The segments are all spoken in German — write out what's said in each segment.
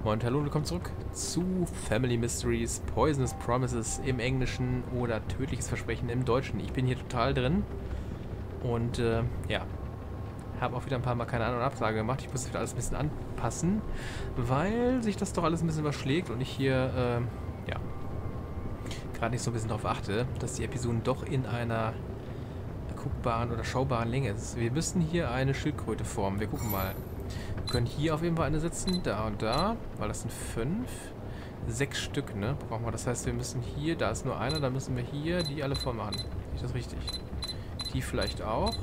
Moin, hallo und willkommen zurück zu Family Mysteries, Poisonous Promises im Englischen oder Tödliches Versprechen im Deutschen. Ich bin hier total drin und ja, habe auch wieder ein paar Mal keine An- und Absage gemacht. Ich muss wieder alles ein bisschen anpassen, weil sich das doch alles ein bisschen überschlägt und ich hier, ja, gerade nicht so ein bisschen darauf achte, dass die Episoden doch in einer guckbaren oder schaubaren Länge ist. Wir müssen hier eine Schildkröte formen. Wir gucken mal. Wir können hier auf jeden Fall eine setzen, da und da, weil das sind 5. 6 Stück, ne? Brauchen wir. Das heißt, wir müssen hier, da ist nur einer, da müssen wir hier die alle vormachen. Sehe ich das richtig? Die vielleicht auch.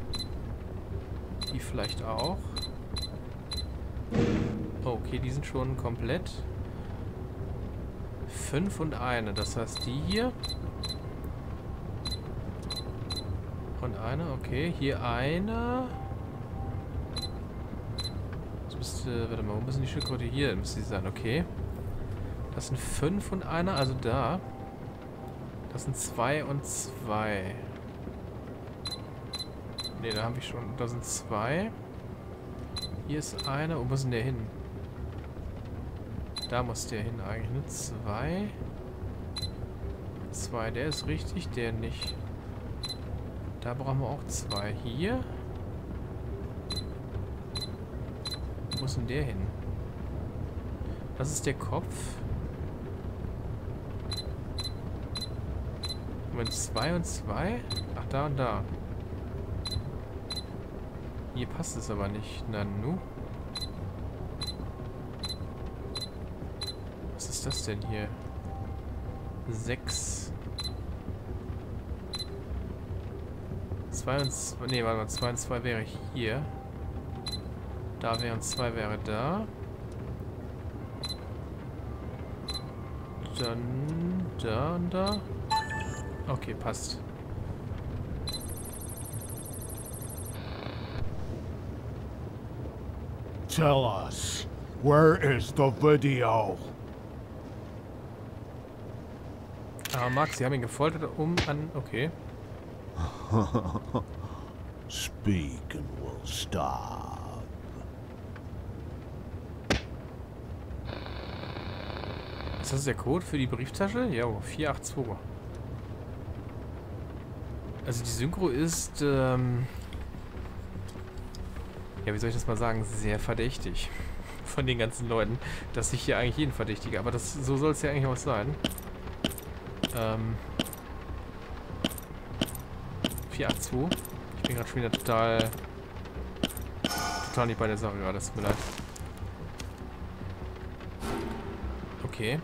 Die vielleicht auch. Oh, okay, die sind schon komplett. 5 und eine. Das heißt, die hier. Und eine, okay. Hier eine. Warte mal, wo müssen die Schildkröte? Hier müsste sie sein, okay. Das sind 5 und einer, also da. Das sind 2 und 2. Ne, da habe ich schon. Da sind 2. Hier ist einer. Wo muss denn der hin? Da muss der hin eigentlich, ne? 2. 2, der ist richtig, der nicht. Da brauchen wir auch 2. Hier. Wo muss denn der hin? Das ist der Kopf. Moment, 2 und 2? Ach, da und da. Hier passt es aber nicht. Na nu. Was ist das denn hier? 6. 2 und 2. Ne, warte mal. 2 und 2 wäre hier. Da wäre und 2 wäre da. Dann da und da. Okay, passt. Tell us, where is the video? Ah, Max, sie haben ihn gefoltert, um an... Okay. Speak and we'll stop. Ist das der Code für die Brieftasche? Ja, 482. Also die Synchro ist, ja, wie soll ich das mal sagen, sehr verdächtig. Von den ganzen Leuten, dass ich hier eigentlich jeden verdächtige. Aber das, so soll es ja eigentlich auch sein. 482. Ich bin gerade schon wieder total nicht bei der Sache gerade. Es tut mir leid. Okay.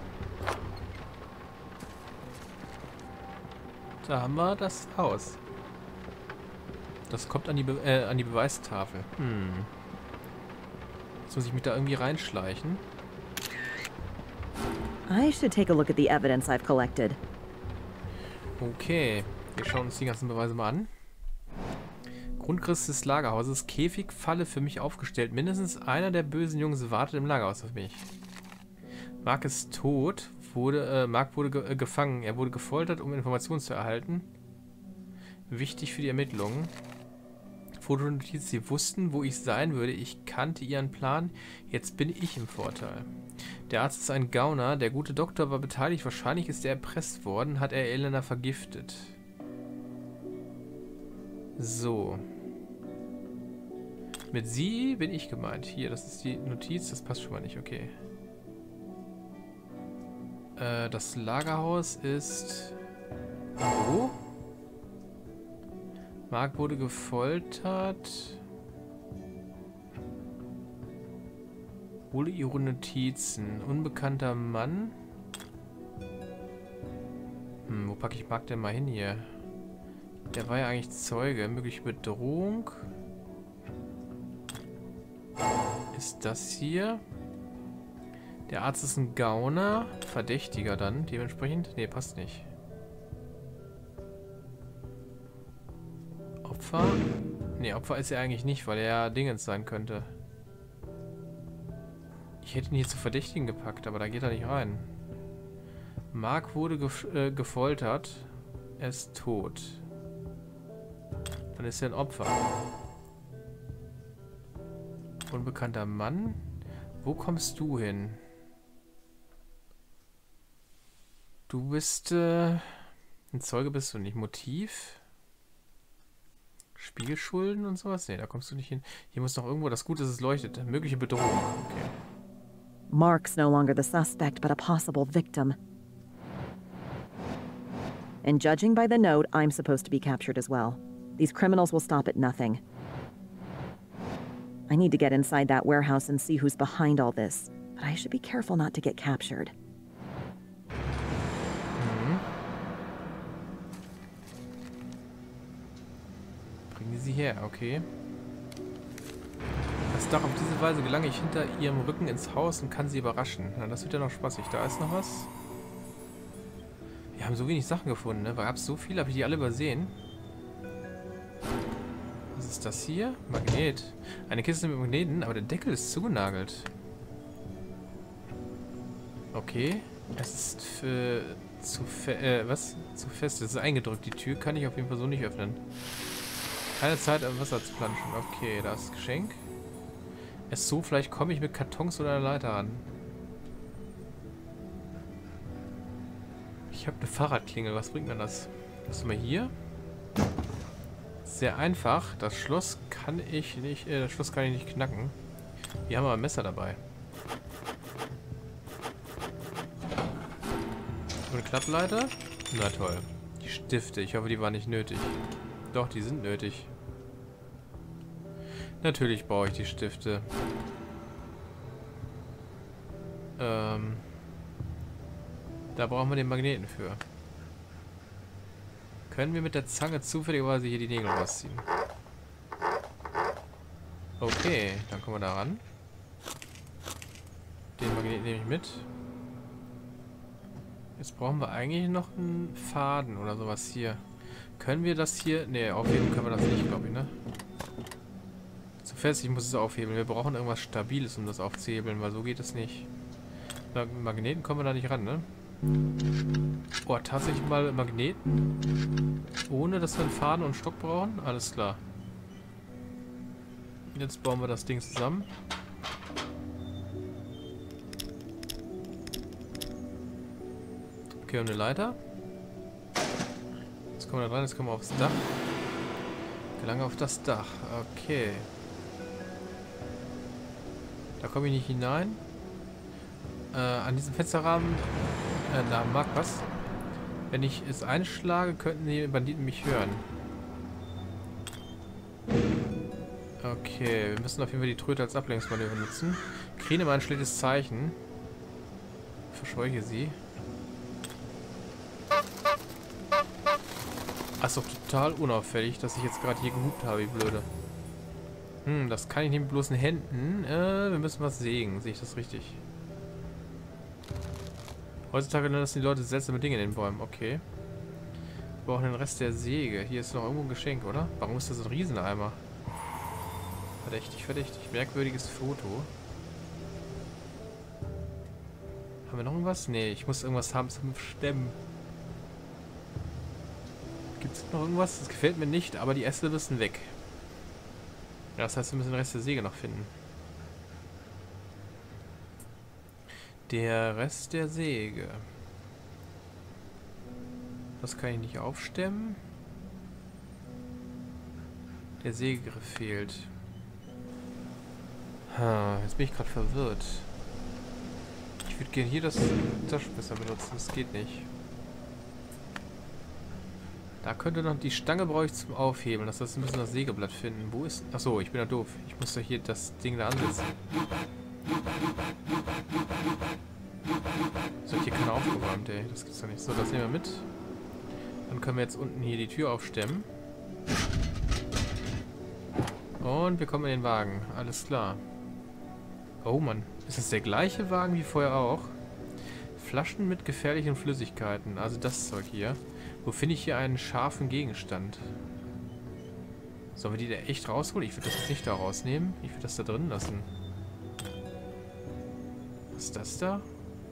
Da haben wir das Haus. Das kommt an die Beweistafel. Jetzt muss ich mich da irgendwie reinschleichen. I should take a look at the evidence I've collected. Okay, wir schauen uns die ganzen Beweise mal an. Grundriss des Lagerhauses. Käfig, Falle für mich aufgestellt. Mindestens einer der bösen Jungs wartet im Lagerhaus auf mich. Mark ist tot. Mark wurde gefangen. Er wurde gefoltert, um Informationen zu erhalten. Wichtig für die Ermittlungen. Fotonotiz. Sie wussten, wo ich sein würde. Ich kannte ihren Plan. Jetzt bin ich im Vorteil. Der Arzt ist ein Gauner. Der gute Doktor war beteiligt. Wahrscheinlich ist er erpresst worden. Hat er Elena vergiftet. So. Mit sie bin ich gemeint. Hier, das ist die Notiz. Das passt schon mal nicht. Okay. Das Lagerhaus ist... Wo? Mark wurde gefoltert. Hole ihre Notizen. Unbekannter Mann. Wo packe ich Mark denn mal hin hier? Der war ja eigentlich Zeuge. Mögliche Bedrohung. Ist das hier? Der Arzt ist ein Gauner. Verdächtiger dann, dementsprechend. Ne, passt nicht. Opfer? Ne, Opfer ist er eigentlich nicht, weil er ja Dingens sein könnte. Ich hätte ihn hier zu Verdächtigen gepackt, aber da geht er nicht rein. Mark wurde gefoltert. Er ist tot. Dann ist er ein Opfer. Unbekannter Mann. Wo kommst du hin? Du bist, ein Zeuge bist du nicht. Motiv? Spiegelschulden und sowas? Ne, da kommst du nicht hin. Hier muss noch irgendwo, das Gute ist, es leuchtet. Mögliche Bedrohung. Okay. Mark's no longer the suspect, but a possible victim. And judging by the note, I'm supposed to be captured as well. These criminals will stop at nothing. I need to get inside that warehouse and see who's behind all this, but I should be careful not to get captured. Bringen Sie her, okay. Das Dach, auf diese Weise gelange ich hinter ihrem Rücken ins Haus und kann sie überraschen. Na, das wird ja noch spaßig. Da ist noch was. Wir haben so wenig Sachen gefunden, ne? Gab es so viele, habe ich die alle übersehen. Was ist das hier? Magnet. Eine Kiste mit Magneten, aber der Deckel ist zugenagelt. Okay. Es ist zu fest. Es ist eingedrückt. Die Tür kann ich auf jeden Fall so nicht öffnen. Keine Zeit, am Wasser zu planschen. Okay, da ist das Geschenk. Es so, vielleicht komme ich mit Kartons oder einer Leiter an. Ich habe eine Fahrradklingel. Was bringt mir das? Was haben wir hier? Sehr einfach. Das Schloss kann ich nicht. Das Schloss kann ich nicht knacken. Hier haben wir ein Messer dabei. Und eine Klappleiter? Na toll. Die Stifte. Ich hoffe, die waren nicht nötig. Doch, die sind nötig. Natürlich brauche ich die Stifte. Da brauchen wir den Magneten für. Können wir mit der Zange zufälligerweise hier die Nägel rausziehen? Okay, dann kommen wir da ran. Den Magneten nehme ich mit. Jetzt brauchen wir eigentlich noch einen Faden oder sowas hier. Können wir das hier... Ne, aufheben können wir das nicht, glaube ich, ne? Zu fest, ich muss es aufhebeln. Wir brauchen irgendwas Stabiles, um das aufzuhebeln, weil so geht es nicht. Na, Magneten kommen wir da nicht ran, ne? Oh, tatsächlich mal Magneten. Ohne, dass wir einen Faden und einen Stock brauchen? Alles klar. Jetzt bauen wir das Ding zusammen. Okay, und eine Leiter. Jetzt kommen wir da rein, jetzt kommen wir aufs Dach. Gelange auf das Dach. Okay. Da komme ich nicht hinein. An diesem Fensterrahmen... na, mag was. Wenn ich es einschlage, könnten die Banditen mich hören. Okay, wir müssen auf jeden Fall die Tröte als Ablenkungsmanöver nutzen. Kriege mal ein schlechtes Zeichen. Verscheuche sie. Ach, ist doch total unauffällig, dass ich jetzt gerade hier gehupt habe, wie blöde. Das kann ich nicht mit bloßen Händen. Wir müssen was sägen. Sehe ich das richtig? Heutzutage lassen die Leute seltsame Dinge in den Bäumen. Okay. Wir brauchen den Rest der Säge. Hier ist noch irgendwo ein Geschenk, oder? Warum ist das ein Rieseneimer? Verdächtig, verdächtig. Merkwürdiges Foto. Haben wir noch irgendwas? Nee, ich muss irgendwas haben zum Stemmen. Gibt es noch irgendwas? Das gefällt mir nicht, aber die Äste müssen weg. Ja, das heißt, wir müssen den Rest der Säge noch finden. Der Rest der Säge. Das kann ich nicht aufstemmen. Der Sägegriff fehlt. Jetzt bin ich gerade verwirrt. Ich würde gerne hier das Taschenmesser benutzen. Das geht nicht. Da könnte noch... Die Stange brauche ich zum Aufhebeln. Das heißt, wir müssen das Sägeblatt finden. Wo ist... Achso, ich bin ja doof. Ich muss doch hier das Ding da ansetzen. So, hier keiner aufgeräumt, ey. Das gibt's doch nicht. So, das nehmen wir mit. Dann können wir jetzt unten hier die Tür aufstemmen. Und wir kommen in den Wagen. Alles klar. Oh Mann. Ist das der gleiche Wagen wie vorher auch? Flaschen mit gefährlichen Flüssigkeiten. Also das Zeug hier. Wo finde ich hier einen scharfen Gegenstand? Sollen wir die da echt rausholen? Ich würde das jetzt nicht da rausnehmen. Ich würde das da drin lassen. Was ist das da?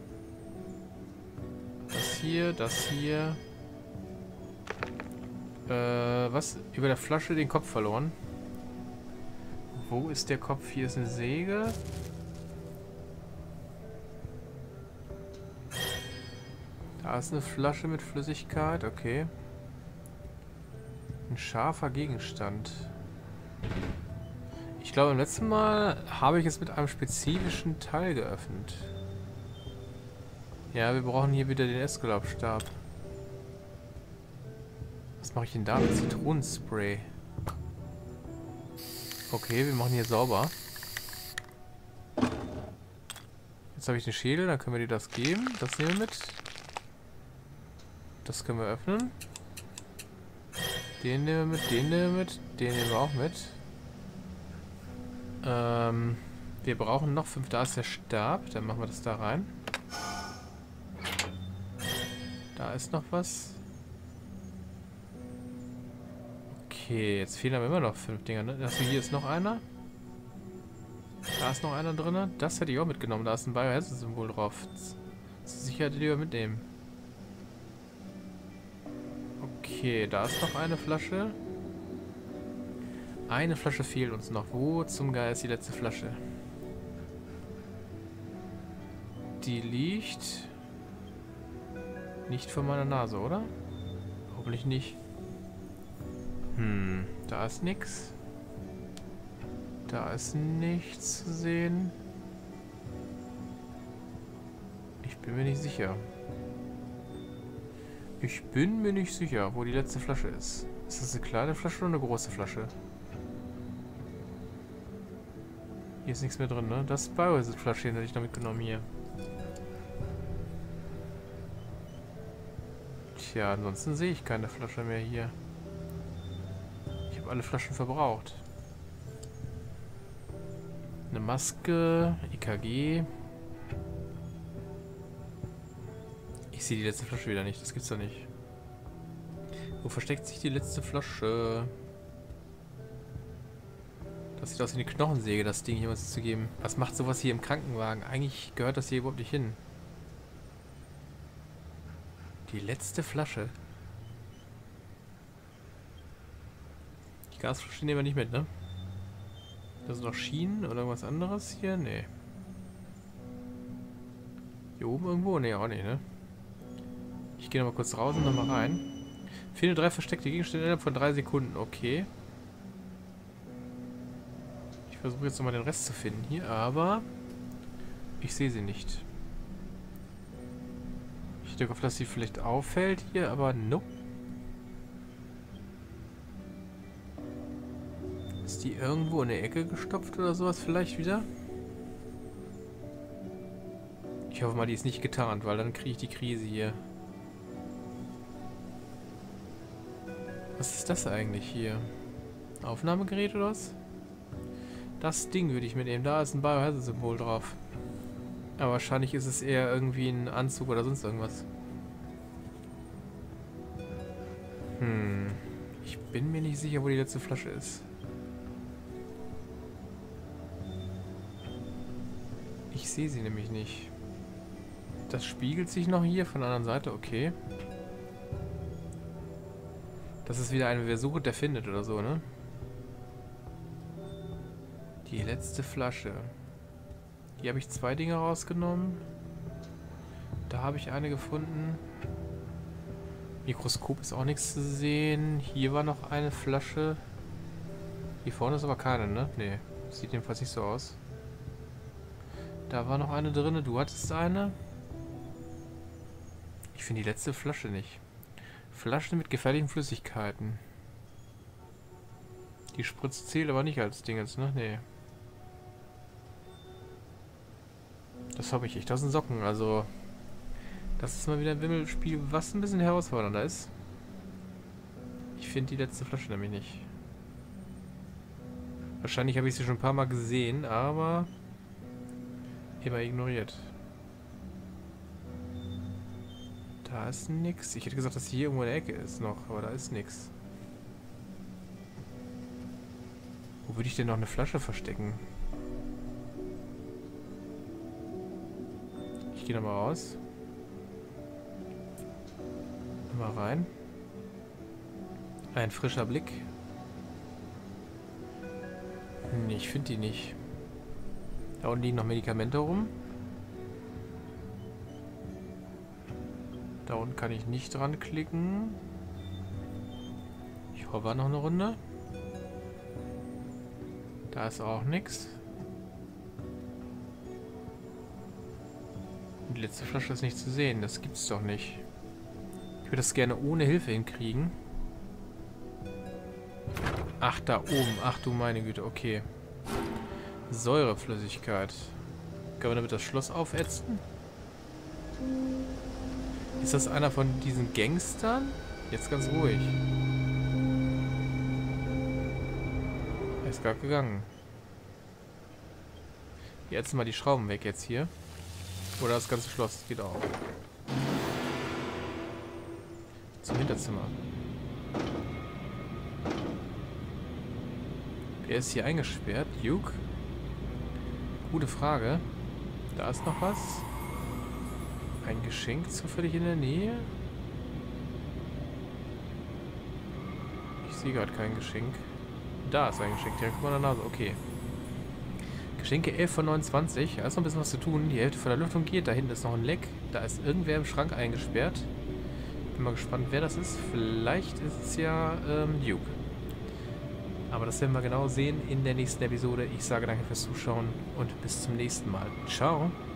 Das hier, das hier. Was? Über der Flasche den Kopf verloren. Wo ist der Kopf? Hier ist eine Säge. Da ist eine Flasche mit Flüssigkeit, okay. Ein scharfer Gegenstand. Ich glaube, beim letzten Mal habe ich es mit einem spezifischen Teil geöffnet. Ja, wir brauchen hier wieder den Eskulapstab. Was mache ich denn da mit Zitronenspray? Okay, wir machen hier sauber. Jetzt habe ich den Schädel, dann können wir dir das geben. Das nehmen wir mit. Das können wir öffnen. Den nehmen wir mit, den nehmen wir mit, den nehmen wir auch mit. Wir brauchen noch 5. Da ist der Stab. Dann machen wir das da rein. Da ist noch was. Okay, jetzt fehlen aber immer noch 5 Dinger, ne? Also hier ist noch einer. Da ist noch einer drin. Das hätte ich auch mitgenommen. Da ist ein Biohazard-Symbol drauf. Zur Sicherheit lieber mitnehmen. Okay, da ist noch eine Flasche. Eine Flasche fehlt uns noch. Wo zum Geier ist die letzte Flasche? Die liegt nicht vor meiner Nase, oder? Hoffentlich nicht. Da ist nichts. Da ist nichts zu sehen. Ich bin mir nicht sicher. Ich bin mir nicht sicher, wo die letzte Flasche ist. Ist das eine kleine Flasche oder eine große Flasche? Hier ist nichts mehr drin, ne? Das Biohazard-Fläschchen hätte ich da mitgenommen hier. Tja, ansonsten sehe ich keine Flasche mehr hier. Ich habe alle Flaschen verbraucht. Eine Maske, EKG. Ich sehe die letzte Flasche wieder nicht, das gibt's doch nicht. Wo versteckt sich die letzte Flasche? Das sieht aus wie eine Knochensäge, das Ding hier was zu geben. Was macht sowas hier im Krankenwagen? Eigentlich gehört das hier überhaupt nicht hin. Die letzte Flasche. Die Gasflasche nehmen wir nicht mit, ne? Da sind noch Schienen oder irgendwas anderes hier? Nee. Hier oben irgendwo? Nee, auch nicht, ne? Ich gehe nochmal kurz raus und nochmal rein. Finde 3 versteckte Gegenstände innerhalb von 3 Sekunden. Okay. Ich versuche jetzt nochmal den Rest zu finden hier, aber ich sehe sie nicht. Ich denke, dass sie vielleicht auffällt hier, aber nope. Ist die irgendwo in der Ecke gestopft oder sowas vielleicht wieder? Ich hoffe mal, die ist nicht getarnt, weil dann kriege ich die Krise hier. Was ist das eigentlich hier? Aufnahmegerät oder was? Das Ding würde ich mitnehmen. Da ist ein Biohazard-Symbol drauf. Aber wahrscheinlich ist es eher irgendwie ein Anzug oder sonst irgendwas. Ich bin mir nicht sicher, wo die letzte Flasche ist. Ich sehe sie nämlich nicht. Das spiegelt sich noch hier von der anderen Seite. Okay. Das ist wieder eine, wer sucht, der findet oder so, ne? Die letzte Flasche. Hier habe ich 2 Dinge rausgenommen. Da habe ich eine gefunden. Mikroskop ist auch nichts zu sehen. Hier war noch eine Flasche. Hier vorne ist aber keine, ne? Ne, sieht jedenfalls nicht so aus. Da war noch eine drin. Du hattest eine. Ich finde die letzte Flasche nicht. Flaschen mit gefährlichen Flüssigkeiten. Die Spritze zählt aber nicht als Dingens, ne? Nee. Das habe ich echt aus den Socken, also... Das ist mal wieder ein Wimmelspiel, was ein bisschen herausfordernder ist. Ich finde die letzte Flasche nämlich nicht. Wahrscheinlich habe ich sie schon ein paar Mal gesehen, aber... immer ignoriert. Da ist nix. Ich hätte gesagt, dass sie hier irgendwo in der Ecke ist noch, aber da ist nix. Wo würde ich denn noch eine Flasche verstecken? Ich gehe nochmal raus. Mal rein. Ein frischer Blick. Nee, ich finde die nicht. Da unten liegen noch Medikamente rum. Da unten kann ich nicht dran klicken. Ich hover noch eine Runde. Da ist auch nichts. Die letzte Flasche ist nicht zu sehen. Das gibt's doch nicht. Ich würde das gerne ohne Hilfe hinkriegen. Ach, da oben. Ach du meine Güte. Okay. Säureflüssigkeit. Können wir damit das Schloss aufätzen? Ist das einer von diesen Gangstern? Jetzt ganz ruhig. Er ist gerade gegangen. Wir ätzen mal die Schrauben weg jetzt hier. Oder das ganze Schloss geht auf. Zum Hinterzimmer. Wer ist hier eingesperrt? Duke? Gute Frage. Da ist noch was. Ein Geschenk zufällig in der Nähe? Ich sehe gerade kein Geschenk. Da ist ein Geschenk, direkt vor der Nase. Okay. Geschenke 11 von 29. Da ist noch ein bisschen was zu tun. Die Hälfte von der Lüftung geht. Da hinten ist noch ein Leck. Da ist irgendwer im Schrank eingesperrt. Bin mal gespannt, wer das ist. Vielleicht ist es ja Duke. Aber das werden wir genau sehen in der nächsten Episode. Ich sage danke fürs Zuschauen und bis zum nächsten Mal. Ciao.